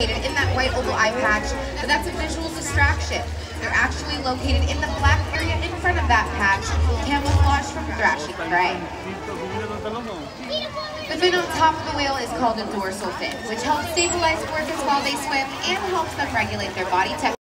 in that white oval eye patch, but that's a visual distraction. They're actually located in the black area in front of that patch, camouflaged from thrashing prey. The fin on top of the whale is called a dorsal fin, which helps stabilize orchids while they swim and helps them regulate their body temperature.